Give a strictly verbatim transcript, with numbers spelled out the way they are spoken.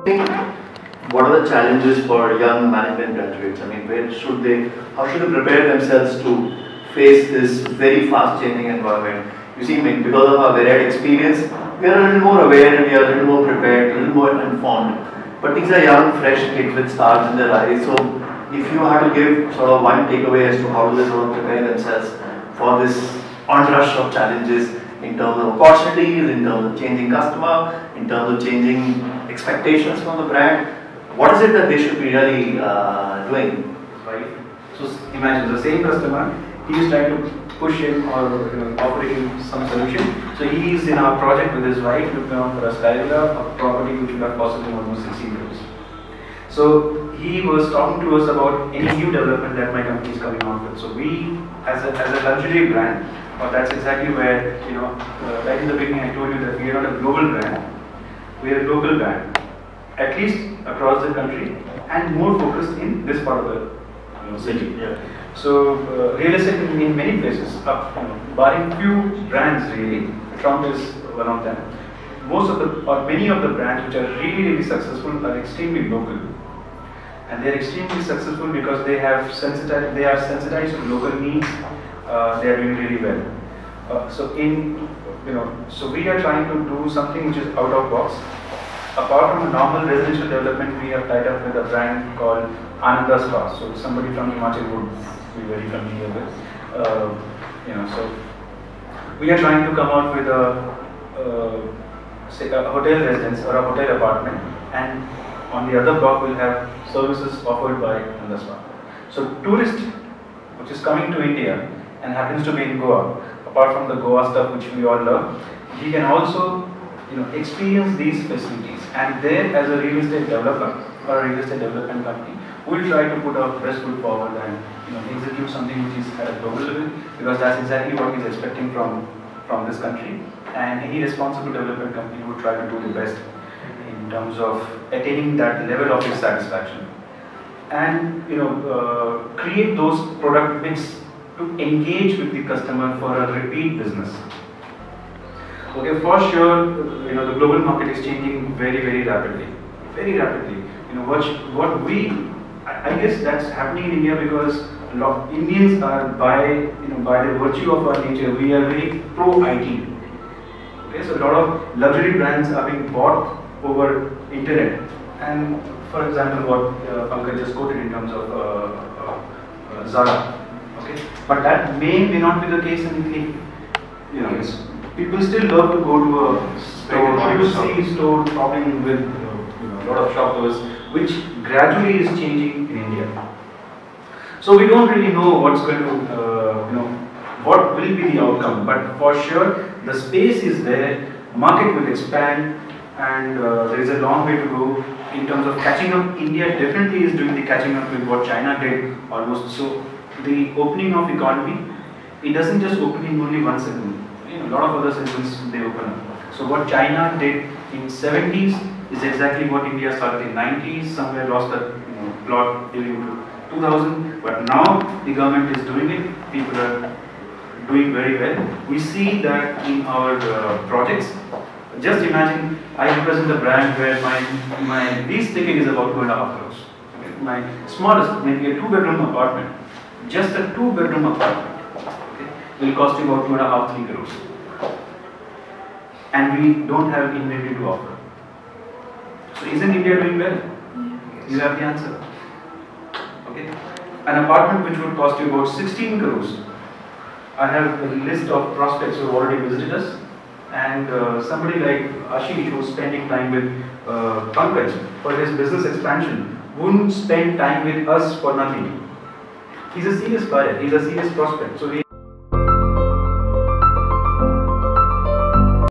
think, what are the challenges for young management graduates? I mean, where should they, how should they prepare themselves to face this very fast changing environment? You see, I mean, because of our varied experience, we are a little more aware and we are a little more prepared, a little more informed. But these are young, fresh kids with stars in their eyes. So, if you had to give sort of one takeaway as to how do they sort of prepare themselves for this onrush of challenges in terms of opportunities, in terms of changing customer, in terms of changing expectations from the brand, what is it that they should be really uh, doing? Right. So imagine the same customer, he is trying to push him or you know, offer him some solution. So he is in our project with his wife looking out for a Skyvilla, a property which would have cost him almost sixteen crores. So he was talking to us about any new development that my company is coming out with. So we, as a, as a luxury brand, or that's exactly where, you know, uh, right in the beginning I told you that we are not a global brand, we are a local brand, at least across the country, and more focused in this part of the you know, city. Yeah. So uh, real estate in, in many places, uh, you know, barring few brands really, Trump is one of them. Most of the, or many of the brands which are really, really successful are extremely local. And they are extremely successful because they have sensitized, they are sensitized to local needs. Uh, they are doing really well. Uh, so in, you know, so we are trying to do something which is out of box. Apart from a normal residential development, we have tied up with a brand called Ananda Spa. So somebody from Himachal would be very familiar with. Uh, you know, so we are trying to come out with a, uh, say a hotel residence or a hotel apartment, and on the other block we'll have services offered by Ananda Spa. So tourist which is coming to India and happens to be in Goa, apart from the Goa stuff which we all love, he can also you know, experience these facilities. And there, as a real estate developer or a real estate development company, we'll try to put our best foot forward and you know, execute something which is at a global level, because that's exactly what he's expecting from, from this country. And any responsible development company would try to do the best in terms of attaining that level of his satisfaction. And you know, uh, create those product mix to engage with the customer for a repeat business. Okay, for sure, you know, the global market is changing very, very rapidly, very rapidly. You know, what what we, I, I guess that's happening in India because a lot Indians are by, you know, by the virtue of our nature, we are very pro I T. Okay, so a lot of luxury brands are being bought over internet. And for example, what uh, Pankaj just quoted in terms of uh, uh, uh, Zara. Okay, but that may may not be the case in the, you know, it's, people still love to go to a store, you see store shopping with you know, a lot of shoppers, which gradually is changing in India. So we don't really know what's going to, uh, you know, what will be the outcome, but for sure the space is there, market will expand, and uh, there is a long way to go in terms of catching up. India definitely is doing the catching up with what China did almost. So the opening of economy, it doesn't just open in only one segment. You know, a lot of other segments they open up. So what China did in seventies is exactly what India started in nineties. Somewhere lost the you know, plot during two thousand, but now the government is doing it. People are doing very well. We see that in our uh, projects. Just imagine, I represent a brand where my my lease ticket is about two and a half crores. Okay. My smallest, maybe a two-bedroom apartment, just a two-bedroom apartment, okay, will cost you about two and a half, three crores. And we don't have inventory to offer. So isn't India doing well? Yes. You have the answer. Okay. An apartment which would cost you about sixteen crores. I have a list of prospects who have already visited us. And uh, somebody like Ashish, who's spending time with uh, Pankaj for his business expansion, wouldn't spend time with us for nothing. He's a serious buyer, he's a serious prospect. So we